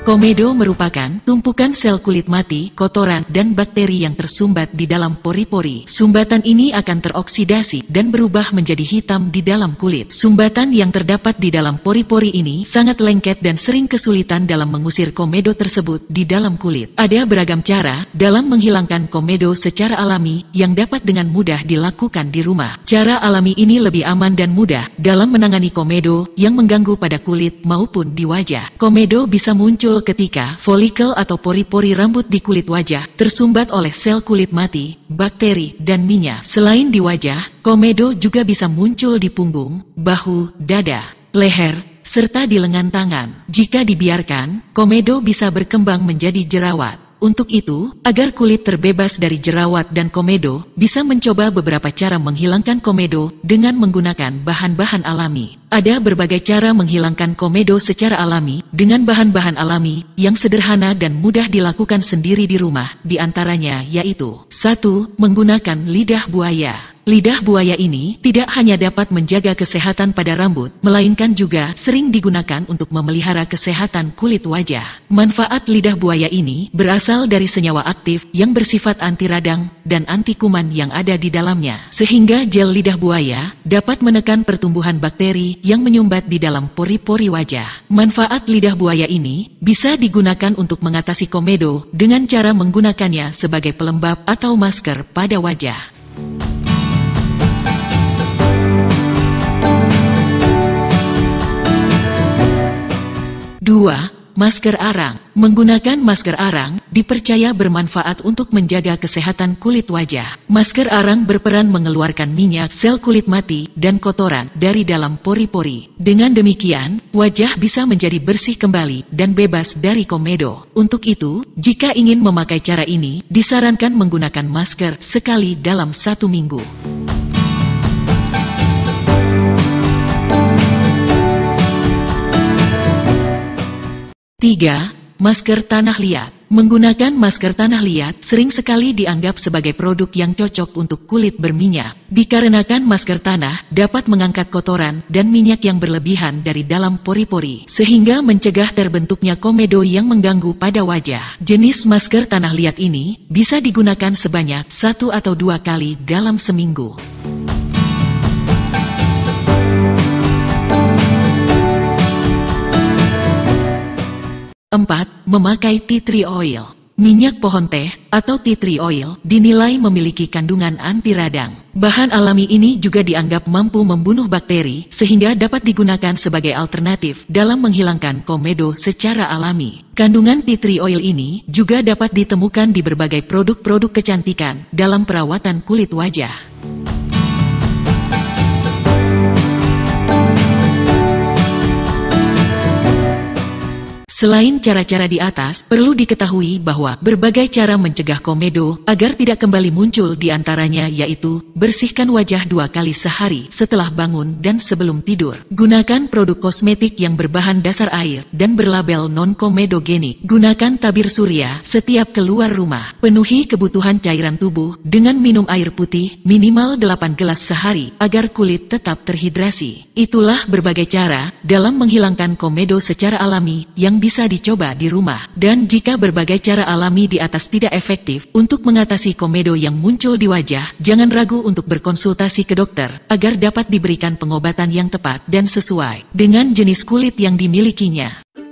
Komedo merupakan tumpukan sel kulit mati, kotoran, dan bakteri yang tersumbat di dalam pori-pori. Sumbatan ini akan teroksidasi dan berubah menjadi hitam di dalam kulit. Sumbatan yang terdapat di dalam pori-pori ini sangat lengket dan sering kesulitan dalam mengusir komedo tersebut di dalam kulit. Ada beragam cara dalam menghilangkan komedo secara alami yang dapat dengan mudah dilakukan di rumah. Cara alami ini lebih aman dan mudah dalam menangani komedo yang mengganggu pada kulit maupun di wajah. Komedo bisa muncul ketika folikel atau pori-pori rambut di kulit wajah tersumbat oleh sel kulit mati, bakteri, dan minyak. Selain di wajah, komedo juga bisa muncul di punggung, bahu, dada, leher, serta di lengan tangan. Jika dibiarkan, komedo bisa berkembang menjadi jerawat. Untuk itu, agar kulit terbebas dari jerawat dan komedo, bisa mencoba beberapa cara menghilangkan komedo dengan menggunakan bahan-bahan alami. Ada berbagai cara menghilangkan komedo secara alami dengan bahan-bahan alami yang sederhana dan mudah dilakukan sendiri di rumah, di antaranya yaitu 1. Menggunakan lidah buaya. Lidah buaya ini tidak hanya dapat menjaga kesehatan pada rambut, melainkan juga sering digunakan untuk memelihara kesehatan kulit wajah. Manfaat lidah buaya ini berasal dari senyawa aktif yang bersifat anti radang dan anti kuman yang ada di dalamnya, sehingga gel lidah buaya dapat menekan pertumbuhan bakteri yang menyumbat di dalam pori-pori wajah. Manfaat lidah buaya ini bisa digunakan untuk mengatasi komedo dengan cara menggunakannya sebagai pelembab atau masker pada wajah. 2. Masker arang. Menggunakan masker arang dipercaya bermanfaat untuk menjaga kesehatan kulit wajah. Masker arang berperan mengeluarkan minyak, sel kulit mati, dan kotoran dari dalam pori-pori. Dengan demikian, wajah bisa menjadi bersih kembali dan bebas dari komedo. Untuk itu, jika ingin memakai cara ini, disarankan menggunakan masker sekali dalam 1 minggu. 3. Masker tanah liat. Menggunakan masker tanah liat sering sekali dianggap sebagai produk yang cocok untuk kulit berminyak. Dikarenakan masker tanah dapat mengangkat kotoran dan minyak yang berlebihan dari dalam pori-pori, sehingga mencegah terbentuknya komedo yang mengganggu pada wajah. Jenis masker tanah liat ini bisa digunakan sebanyak 1 atau 2 kali dalam seminggu. 4. Memakai tea tree oil. Minyak pohon teh atau tea tree oil dinilai memiliki kandungan anti radang. Bahan alami ini juga dianggap mampu membunuh bakteri sehingga dapat digunakan sebagai alternatif dalam menghilangkan komedo secara alami. Kandungan tea tree oil ini juga dapat ditemukan di berbagai produk-produk kecantikan dalam perawatan kulit wajah. Selain cara-cara di atas, perlu diketahui bahwa berbagai cara mencegah komedo agar tidak kembali muncul, di antaranya yaitu bersihkan wajah 2 kali sehari setelah bangun dan sebelum tidur. Gunakan produk kosmetik yang berbahan dasar air dan berlabel non-komedogenik. Gunakan tabir surya setiap keluar rumah. Penuhi kebutuhan cairan tubuh dengan minum air putih minimal 8 gelas sehari agar kulit tetap terhidrasi. Itulah berbagai cara dalam menghilangkan komedo secara alami yang bisa dicoba di rumah. Dan jika berbagai cara alami di atas tidak efektif untuk mengatasi komedo yang muncul di wajah, jangan ragu untuk berkonsultasi ke dokter agar dapat diberikan pengobatan yang tepat dan sesuai dengan jenis kulit yang dimilikinya.